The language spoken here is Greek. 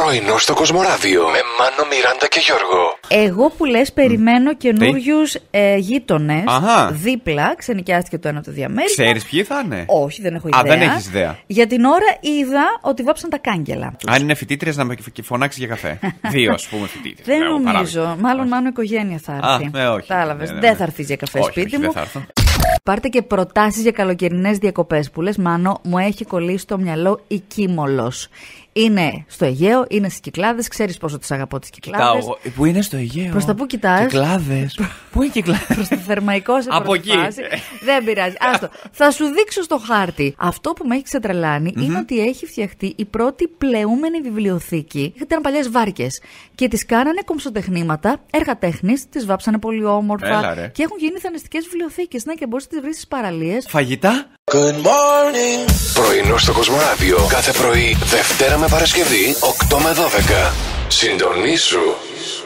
Πρωινό στο Κοσμοράδιο με Μάνο, Μιράντα και Γιώργο. Εγώ που λες περιμένω καινούριους γείτονες δίπλα. Ξενοικιάστηκε το ένα από το διαμέρισμα. Ξέρεις ποιοι θα είναι? Όχι, δεν έχω ιδέα. Δεν έχεις ιδέα. Για την ώρα είδα ότι βάψαν τα κάγκελα τους. Αν είναι φοιτήτριες, να με φωνάξει για καφέ. 2, ας πούμε, φοιτήτριες. Δεν νομίζω. Μάλλον μόνο οικογένεια θα έρθει. Όχι. Κατάλαβες. Δεν θα έρθει για καφέ σπίτι μου. Δεν θα έρθω. Πάρτε και προτάσεις για καλοκαιρινές διακοπές που λες, Μάνο, μου έχει κολλήσει στο μυαλό η Κίμολος. Είναι στο Αιγαίο, είναι στις Κυκλάδες. Ξέρεις πόσο τις αγαπώ τις Κυκλάδες. Πού είναι στο Αιγαίο? Προς τα πού κοιτάς? Κυκλάδες. Πού είναι Κυκλάδες? Προς το Θερμαϊκό σε από εκεί. φάση. Δεν πειράζει. Άστο. Θα σου δείξω στο χάρτη. Αυτό που με έχει ξετρελάνει είναι ότι έχει φτιαχτεί η πρώτη πλεούμενη βιβλιοθήκη. Ήταν παλιές βάρκες. Και τις κάνανε κομψοτεχνήματα, έργα τέχνης, τις βάψανε πολύ όμορφα. Και έχουν γίνει θαναστικές βιβλιοθήκες. Ναι, και μπορείς να τις βρεις στις παραλίες. Φαγητά. Good morning. Πρωινό στο Κοσμοράδιο κάθε πρωί, Δευτέρα με Παρασκευή, 8 με 12. Συντονίσου.